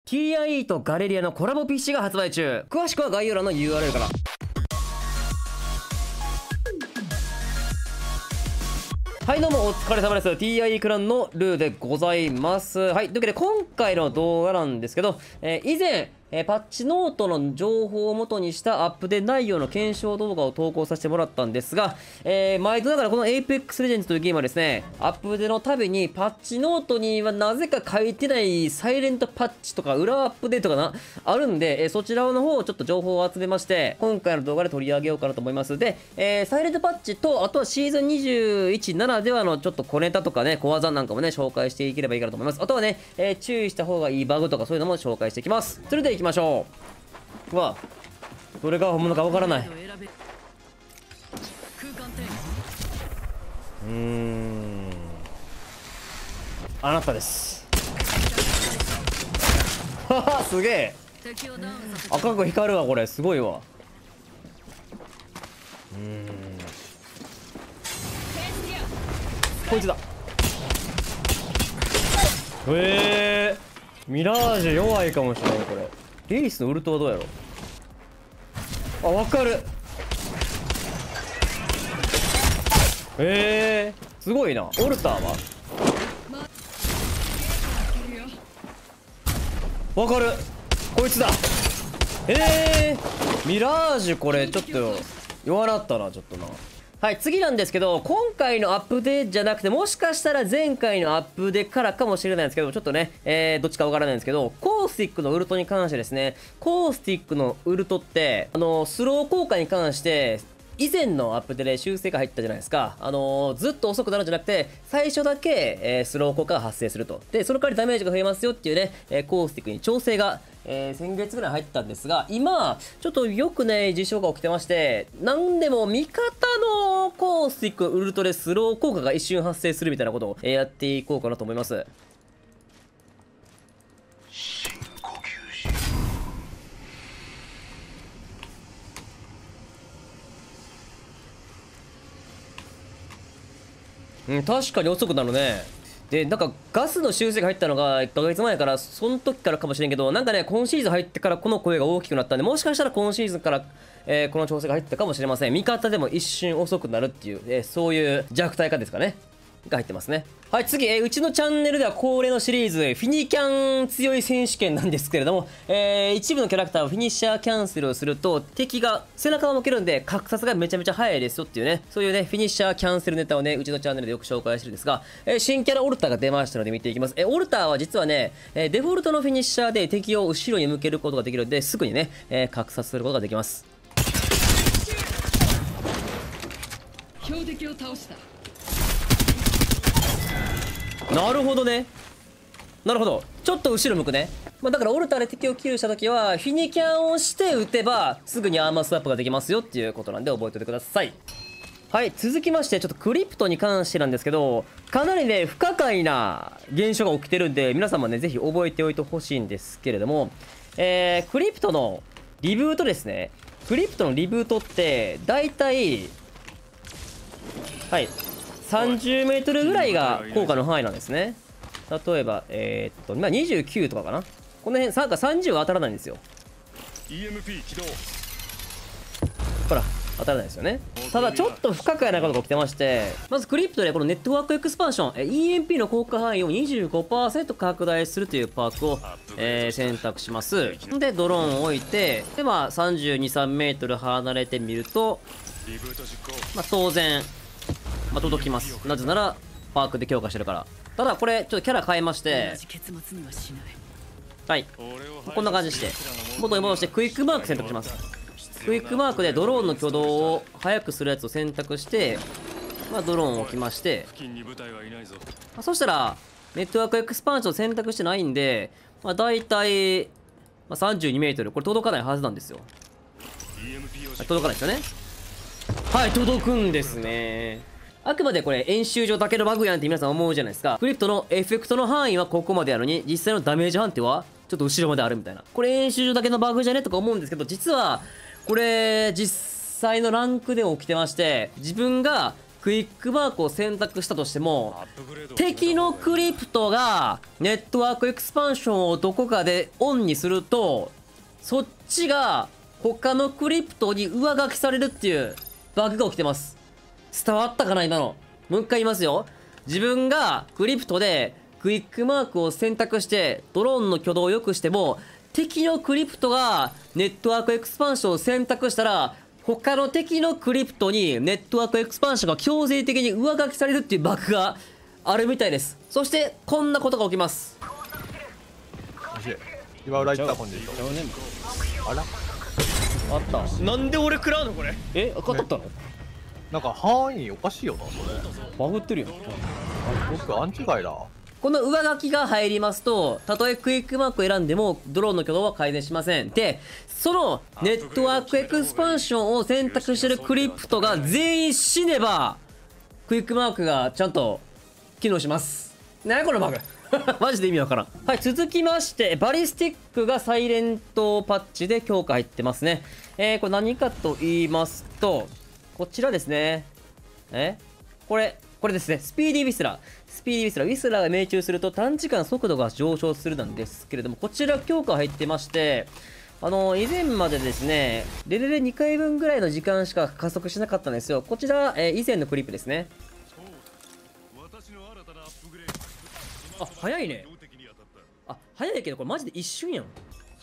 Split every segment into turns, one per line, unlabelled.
TIE とガレリアのコラボ PC が発売中。詳しくは概要欄の URL から。はいどうもお疲れ様です。 TIE クランのルーでございます。はいというわけで今回の動画なんですけど、以前パッチノートの情報を元にしたアップデート内容の検証動画を投稿させてもらったんですが、毎度ながらこの Apex Legends というゲームはですね、アップデートのたびにパッチノートにはなぜか書いてないサイレントパッチとか裏アップデートがあるんで、そちらの方をちょっと情報を集めまして、今回の動画で取り上げようかなと思います。で、サイレントパッチと、あとはシーズン21ならではのちょっと小ネタとかね、小技なんかもね、紹介していければいいかなと思います。あとはね、注意した方がいいバグとかそういうのも紹介していきます。それでは行きましょう。うわ、どれが本物かわからない。あなたです。はは、すげえ。赤く光るわ、これすごいわ。こいつだ。ミラージュ弱いかもしれない。これレイスのウルトはどうやろう。あ、わかる。すごいな。オルターはわかる。こいつだ。ミラージュこれちょっと弱なったな、ちょっとな。はい、次なんですけど、今回のアップデートじゃなくて、もしかしたら前回のアップデートからかもしれないんですけど、ちょっとね、どっちかわからないんですけど、コースティックのウルトに関してですね、コースティックのウルトって、スロー効果に関して、以前のアップデートで修正が入ったじゃないですか。ずっと遅くなるんじゃなくて、最初だけ、スロー効果が発生すると。で、その代わりダメージが増えますよっていうね、コースティックに調整が、先月ぐらい入ったんですが、今、ちょっと良くない事象が起きてまして、なんでも味方のコースティックウルトでスロー効果が一瞬発生するみたいなことを、やっていこうかなと思います。確かに遅くなるね。で、なんかガスの修正が入ったのが1ヶ月前から、その時からかもしれんけど、なんかね、今シーズン入ってからこの声が大きくなったんで、もしかしたら今シーズンから、この調整が入ったかもしれません。味方でも一瞬遅くなるっていう、そういう弱体化ですかね。が入ってますね。はい、次、うちのチャンネルでは恒例のシリーズ、フィニキャン強い選手権なんですけれども、一部のキャラクターをフィニッシャーキャンセルをすると、敵が背中を向けるんで、格殺がめちゃめちゃ早いですよっていうね、そういうね、フィニッシャーキャンセルネタをね、うちのチャンネルでよく紹介してるんですが、新キャラオルタが出ましたので見ていきます。オルタは実はね、デフォルトのフィニッシャーで敵を後ろに向けることができるので、すぐにね、格殺することができます。標的を倒した。なるほどね。なるほど。ちょっと後ろ向くね。だからオルタで敵をキルした時はフィニキャンをして撃てばすぐにアーマースワップができますよっていうことなんで覚えておいてください。はい、続きましてちょっとクリプトに関してなんですけど、かなりね不可解な現象が起きてるんで、皆さんもねぜひ覚えておいてほしいんですけれども、クリプトのリブートですね。クリプトのリブートってだいたい30メートルぐらいが効果の範囲なんですね。例えば、今29とかかな。この辺、30は当たらないんですよ。ほら、当たらないですよね。ただ、ちょっと不可解なことが起きてまして、まずクリプトでこのネットワークエクスパンション、EMP の効果範囲を 25% 拡大するというパークを、選択します。で、ドローンを置いて、で、32、3メートル離れてみると、当然、届きます。なぜならパークで強化してるから。ただこれちょっとキャラ変えまして、はい、こんな感じして元に戻してクイックマーク選択します。クイックマークでドローンの挙動を速くするやつを選択して、ドローンを置きまして、そしたらネットワークエクスパンション選択してないんで、だいたい32メートル、これ届かないはずなんですよ。届かないですよね。はい、届くんですね。あくまでこれ演習上だけのバグやんって皆さん思うじゃないですか。クリプトのエフェクトの範囲はここまであるのに、実際のダメージ判定はちょっと後ろまであるみたいな。これ演習上だけのバグじゃねとか思うんですけど、実はこれ実際のランクでも起きてまして、自分がクイックマークを選択したとしても、敵のクリプトがネットワークエクスパンションをどこかでオンにすると、そっちが他のクリプトに上書きされるっていうバグが起きてます。伝わったかな今の。もう一回言いますよ。自分がクリプトでクイックマークを選択してドローンの挙動を良くしても、敵のクリプトがネットワークエクスパンションを選択したら、他の敵のクリプトにネットワークエクスパンションが強制的に上書きされるっていうバグがあるみたいです。そしてこんなことが起きます。
今裏行った本人と。あら
あった。なんで俺食らうのこれ。当たったの。
なんか範囲おかしいよなそれ。
バグってるよ。
僕アンチ外だ。
この上書きが入りますと、たとえクイックマークを選んでもドローンの挙動は改善しません。で、そのネットワークエクスパンションを選択してるクリプトが全員死ねば、クイックマークがちゃんと機能します。なにこのバグマジで意味わからん。はい、続きまして、バリスティックがサイレントパッチで強化入ってますね。これ何かと言いますと、こちらですね。これですね。スピーディーウィスラー。ウィスラーが命中すると短時間速度が上昇するなんですけれども、こちら強化入ってまして、以前までですね、レベル2回分ぐらいの時間しか加速しなかったんですよ。こちら、以前のクリップですね。あ、早いね。あ、早いけどこれマジで一瞬やん。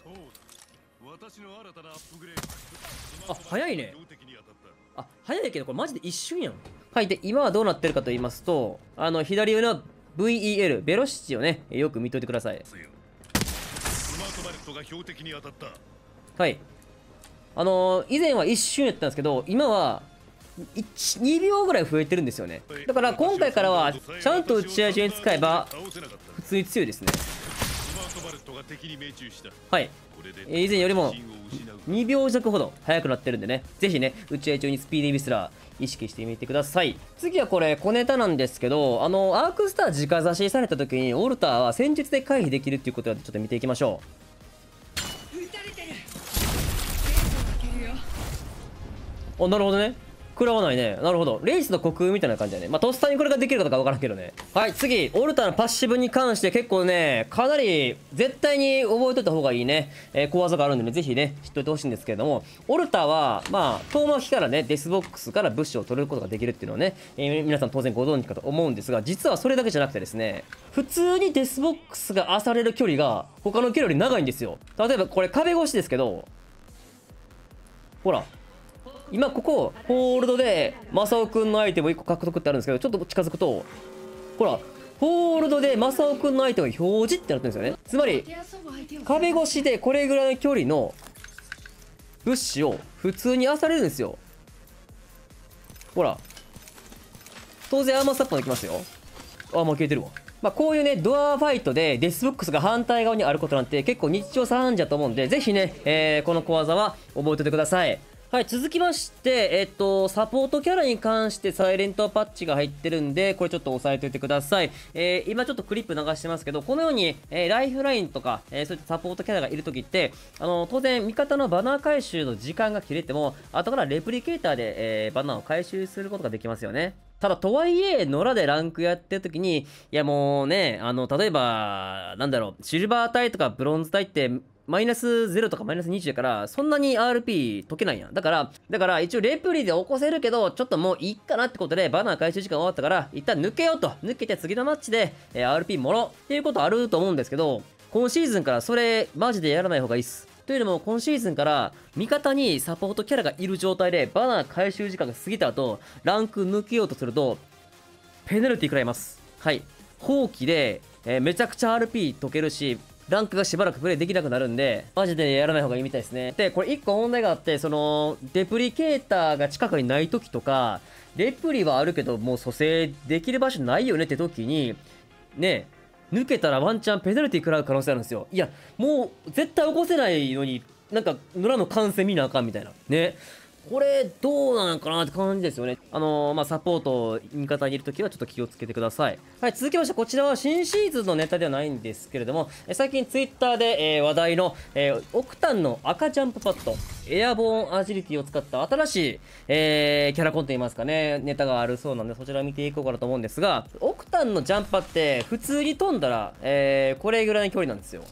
あ、早いね。あ、早いけどこれマジで一瞬やん。はい。で、今はどうなってるかと言いますと、左上の VEL、ベロシティをね、よく見といてください。はい。以前は一瞬やったんですけど、今は、2秒ぐらい増えてるんですよね。だから今回からは、ちゃんと打ち合い順に使えば、普通に強いですね。はい。以前よりも2秒弱ほど速くなってるんでね、ぜひね、打ち合い中にスピーディーウィスラー意識してみてください。次はこれ、小ネタなんですけど、アークスター直差しされた時に、オルターは戦術で回避できるっていうことでちょっと見ていきましょう。あ、なるほどね。食らわないね。なるほど。レイスの虚空みたいな感じだね。まあ、とっさにこれができるかどうかわからんけどね。はい、次。オルタのパッシブに関して結構ね、かなり絶対に覚えといた方がいいね、小技があるんでね、ぜひね、知っておいてほしいんですけれども、オルタは、まあ、遠巻きからね、デスボックスから物資を取れることができるっていうのはね、皆さん当然ご存知かと思うんですが、実はそれだけじゃなくてですね、普通にデスボックスが漁れる距離が、他の距離より長いんですよ。例えばこれ壁越しですけど、ほら。今ここホールドでマサオくんのアイテムを1個獲得ってあるんですけど、ちょっと近づくとほら、ホールドでマサオくんのアイテムが表示ってなってるんですよね。つまり壁越しでこれぐらいの距離の物資を普通に漁れるんですよ。ほら、当然アーマースタップもできますよ。あ、もう消えてるわ。まあこういうね、ドアファイトでデスボックスが反対側にあることなんて結構日常茶飯事だと思うんで、ぜひね、この小技は覚えておいてください。はい、続きまして、サポートキャラに関してサイレントパッチが入ってるんで、これちょっと押さえておいてください。今ちょっとクリップ流してますけど、このように、ライフラインとか、そういったサポートキャラがいるときって、当然、味方のバナー回収の時間が切れても、後からレプリケーターで、バナーを回収することができますよね。ただ、とはいえ、野良でランクやってるときに、いやもうね、例えば、なんだろう、シルバー帯とかブロンズ帯って、マイナス0とかマイナス20やから、そんなに RP 解けないやん。だから一応レプリで起こせるけど、ちょっともういいかなってことで、バナー回収時間終わったから、一旦抜けようと。抜けて次のマッチで、RP もろっていうことあると思うんですけど、今シーズンからそれ、マジでやらない方がいいっす。というのも、今シーズンから、味方にサポートキャラがいる状態で、バナー回収時間が過ぎた後、ランク抜けようとすると、ペナルティ食らいます。はい。放棄で、めちゃくちゃ RP 解けるし、ランクがしばらくプレイできなくなるんで、マジでやらない方がいいみたいですね。で、これ1個問題があって、デプリケーターが近くにない時とか、レプリはあるけど、もう蘇生できる場所ないよねって時に、ね、抜けたらワンチャンペナルティ食らう可能性あるんですよ。いや、もう絶対起こせないのに、なんか、野良の感染見なあかんみたいな。ね。 これどうなのかなって感じですよね。サポート味方にいるときはちょっと気をつけてください。はい、続きましてこちらは新シーズンのネタではないんですけれども、最近ツイッターで、話題の、オクタンの赤ジャンプパッド、エアボーンアジリティを使った新しい、キャラコンといいますかね、ネタがあるそうなので、そちらを見ていこうかなと思うんですが、オクタンのジャンパって普通に飛んだら、これぐらいの距離なんですよ。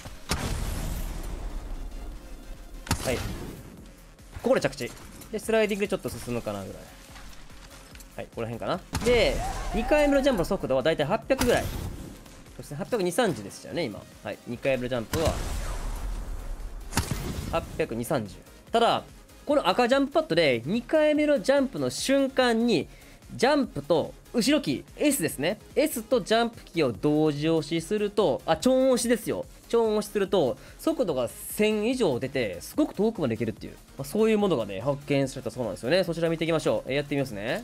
はい。ここで着地。で、スライディングでちょっと進むかなぐらい。はい、この辺かな。で、2回目のジャンプの速度はだいたい800ぐらい。そして820、30でしたよね、今。はい、2回目のジャンプは、820、30。ただ、この赤ジャンプパッドで2回目のジャンプの瞬間に、ジャンプと後ろキー S ですね S とジャンプキーを同時押しすると超音押しですよ。超音押しすると速度が1000以上出てすごく遠くまで行けるっていう、そういうものがね発見されたそうなんですよね。そちら見ていきましょう。やってみますね。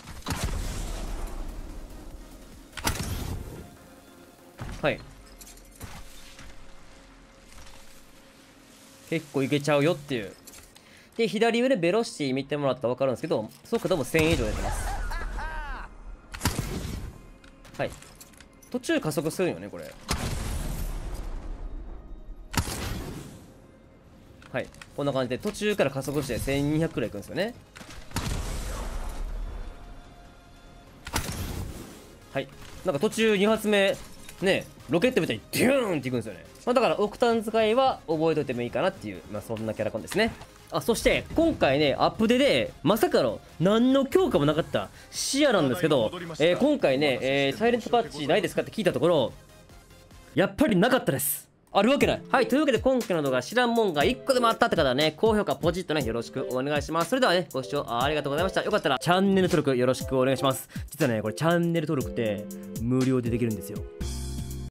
はい、結構いけちゃうよっていう。で左上でベロシティ見てもらったら分かるんですけど速度も1000以上出てます。はい、途中加速するよねこれ。はい、こんな感じで途中から加速して1200くらいいくんですよね。はい、なんか途中2発目ねロケットみたいにデューンっていくんですよね。だからオクタン使いは覚えといてもいいかなっていう、そんなキャラコンですね。そして今回ねアップデでまさかの何の強化もなかった視野なんですけど、今回ね、サイレントパッチないですかって聞いたところやっぱりなかったです。あるわけない。はい、というわけで今回の動画知らんもんが1個でもあったって方はね高評価ポチッとねよろしくお願いします。それではねご視聴ありがとうございました。よかったらチャンネル登録よろしくお願いします。実はねこれチャンネル登録って無料でできるんですよ。